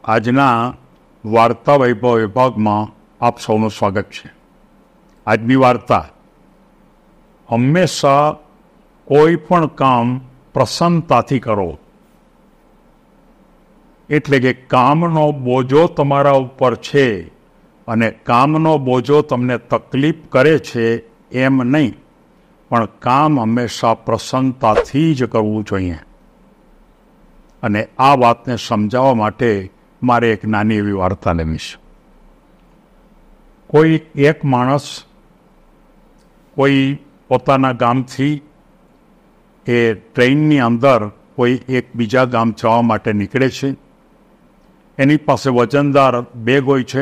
આજના વાર્તા વૈભવ વિભાગમાં આપ સૌનું સ્વાગત છે. આજની વાર્તા હંમેશા કોઈ પણ કામ પ્રસન્નતાથી કરો. એટલે કે કામનો બોજો તમારા ઉપર છે અને કામનો બોજો તમને તકલીફ કરે છે એમ નહીં, પણ કામ હંમેશા પ્રસન્નતાથી જ કરવું જોઈએ. અને આ વાતને સમજાવવા માટે મારે એક નાની એવી વાર્તા લેવીશ. કોઈ એક માણસ કોઈ પોતાના ગામથી એ ટ્રેનની અંદર કોઈ એક બીજા ગામ જવા માટે નીકળે છે. એની પાસે વજનદાર બેગ હોય છે.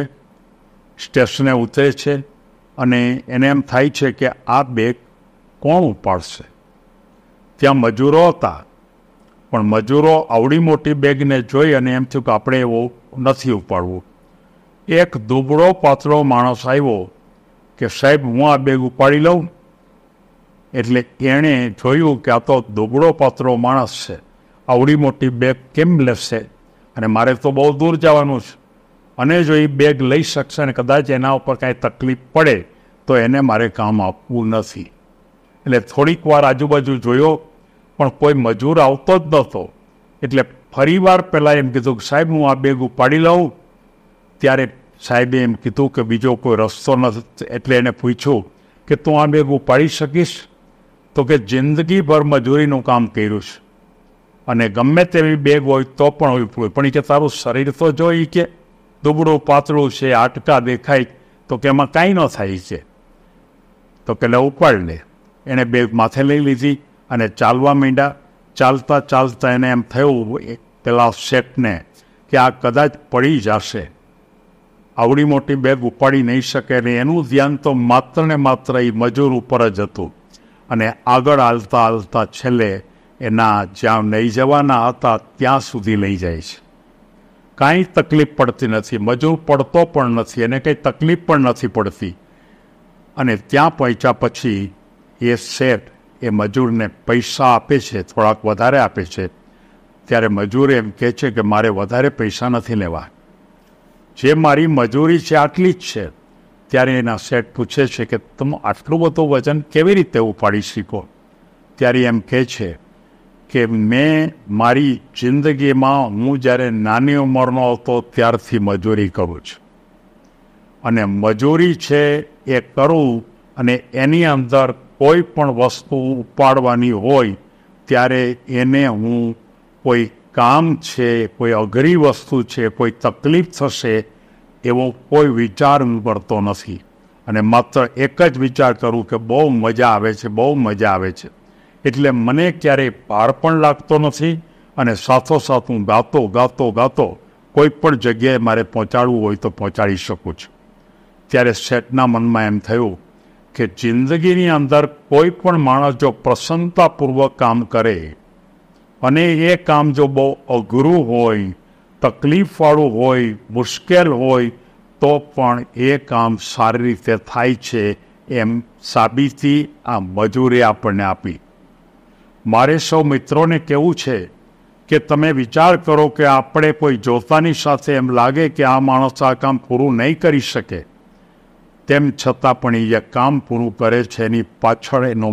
સ્ટેશને ઉતરે છે અને એને એમ થાય છે કે આ બેગ કોણ ઉપાડશે. ત્યાં મજૂરો હતા, પણ મજૂરો આવડી મોટી બેગને જોઈ અને એમ થયું કે આપણે એવું નથી ઉપાડવું. એક દુબળો પાતળો માણસ આવ્યો કે સાહેબ હું આ બેગ ઉપાડી લઉં. એટલે એણે જોયું કે આ તો દુબળો પાતળો માણસ છે, આવડી મોટી બેગ કેમ લેશે, અને મારે તો બહુ દૂર જવાનું છે, અને જો એ બેગ લઈ શકશે અને કદાચ એના ઉપર કાંઈ તકલીફ પડે તો એને મારે કામ આપવું નથી. એટલે થોડીક વાર આજુબાજુ જોયો, પણ કોઈ મજૂર આવતો જ નહોતો. એટલે ફરીવાર પહેલાં એમ કીધું કે સાહેબ હું આ બેગ ઉપાડી લઉં. ત્યારે સાહેબે એમ કીધું કે બીજો કોઈ રસ્તો નથી. એટલે એને પૂછ્યું કે તું આ બેગ ઉપાડી શકીશ? તો કે જિંદગીભર મજૂરીનું કામ કર્યું છે અને ગમે તેવી બેગ હોય તો પણ પણ કે તારું શરીર તો જોઈ કે દુબળું પાતળું છે, હાડકા દેખાય, તો કે એમાં કાંઈ ન થાય છે. તો કે લે ઉપાડ લે. એણે બેગ માથે લઈ લીધી અને ચાલવા માંડ્યા. ચાલતા ચાલતા એને એમ થયું પેલા શેઠને કે આ કદાચ પડી જશે, આવડી મોટી બેગ ઉપાડી નહીં શકે. અને એનું ધ્યાન તો માત્ર ને માત્ર એ મજૂર ઉપર જ હતું. અને આગળ હાલતા હાલતા છેલ્લે એના જ્યાં લઈ જવાના હતા ત્યાં સુધી લઈ જાય છે. કાંઈ તકલીફ પડતી નથી, મજૂર પડતો પણ નથી, એને કંઈ તકલીફ પણ નથી પડતી. અને ત્યાં પહોંચ્યા પછી એ શેઠ એ મજૂરને પૈસા આપે છે, થોડાક વધારે આપે છે. ત્યારે મજૂરે એમ કહે છે કે મારે વધારે પૈસા નથી લેવા, જે મારી મજૂરી છે આટલી જ છે. ત્યારે એના શેઠ પૂછે છે કે તમે આટલું બધું વજન કેવી રીતે ઉપાડી શીખો? ત્યારે એમ કહે છે કે મેં મારી જિંદગીમાં હું જ્યારે નાની ઉંમરનો હતો ત્યારથી મજૂરી કરું છું, અને મજૂરી છે એ કરું, અને એની અંદર કોઈ પણ વસ્તુ ઉપાડવાની હોય ત્યારે એને હું કોઈ કામ છે, કોઈ અઘરી વસ્તુ છે, કોઈ તકલીફ થશે એવો કોઈ વિચાર કરતો નથી. અને માત્ર એક જ વિચાર કરું કે બહુ મજા આવે છે, બહુ મજા આવે છે. એટલે મને ક્યારેય ભાર પણ લાગતો નથી, અને સાથોસાથ હું ગાતો કોઈ પણ જગ્યાએ મારે પહોંચાડવું હોય તો પહોંચાડી શકું છું. ત્યારે શેઠના મનમાં એમ થયું કે જિંદગીની અંદર કોઈ પણ માણસ જો પ્રસન્નતાપૂર્વક કામ કરે, અને એ કામ જો બહુ અઘરું હોય, તકલીફવાળું હોય, મુશ્કેલ હોય, તો પણ એ કામ સારી રીતે થાય છે એમ સાબિતી આ મજૂરે આપણને આપી. મારે સૌ મિત્રોને કહેવું છે કે તમે વિચાર કરો કે આપણે કોઈ જોતાની સાથે એમ લાગે કે આ માણસ આ કામ પૂરું નહીં કરી શકે, તેમ છતાં પણ એ કામ પૂરું કરે છે. એની પાછળ એનો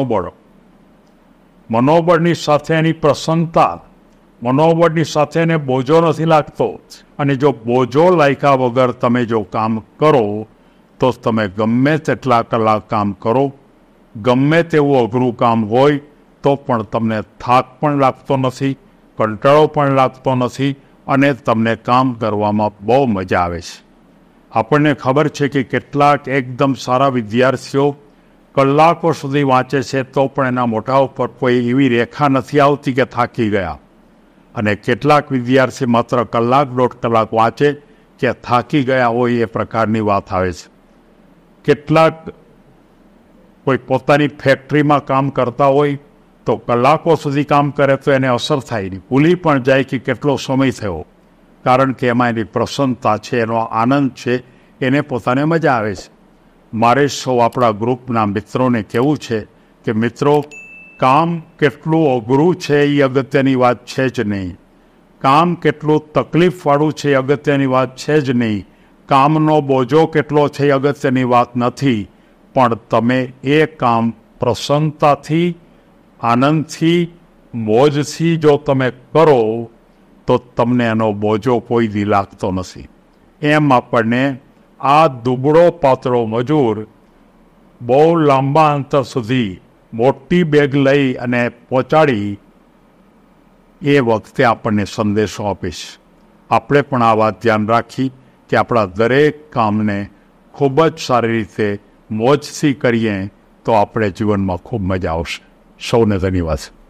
મનોબળની સાથે એની પ્રસન્નતા, મનોબળની સાથે એને બોજો નથી લાગતો. અને જો બોજો લાગ્યા વગર તમે જો કામ કરો તો તમે ગમે તેટલા કલાક કામ કરો, ગમે તેવું અઘરું કામ હોય તો પણ તમને થાક પણ લાગતો નથી, કંટાળો પણ લાગતો નથી, અને તમને કામ કરવામાં બહુ મજા આવે છે. આપણને ખબર છે કે કેટલાક એકદમ સારા વિદ્યાર્થીઓ કલાકો સુધી વાંચે છે તો પણ એના મોઢા ઉપર કોઈ એવી રેખા નથી આવતી કે થાકી ગયા. અને કેટલાક વિદ્યાર્થી માત્ર કલાક દોઢ કલાક વાંચે કે થાકી ગયા હોય એ પ્રકારની વાત આવે છે. કેટલાક કોઈ પોતાની ફેક્ટરીમાં કામ કરતા હોય તો કલાકો સુધી કામ કરે તો એને અસર થાય નહીં, ભૂલી પણ જાય કે કેટલો સમય થયો, કારણ કે એમાં એની પ્રસન્નતા છે, એનો આનંદ છે, એને પોતાને મજા આવે છે. મારે સૌ આપણા ગ્રુપના મિત્રોને કહેવું છે કે મિત્રો, કામ કેટલું અઘરું છે એ અગત્યની વાત છે જ નહીં. કામ કેટલું તકલીફવાળું છે એ અગત્યની વાત છે જ નહીં, કામનો બોજો કેટલો છે એ અગત્યની વાત નથી, પણ તમે એ કામ પ્રસન્નતાથી, આનંદથી, મોજથી જો તમે કરો તો તમને એનો બોજો કોઈ દી લાગતો નથી. એમ આપણને આ દુબળો પાતળો મજૂર બહુ લાંબા અંતર સુધી મોટી બેગ લઈ અને પહોંચાડી એ વખતે આપણને સંદેશો આપીશ. આપણે પણ આ વાત ધ્યાન રાખી કે આપણા દરેક કામને ખૂબ જ સારી રીતે મોજથી કરીએ તો આપણે જીવનમાં ખૂબ મજા આવશે. સૌને ધન્યવાદ.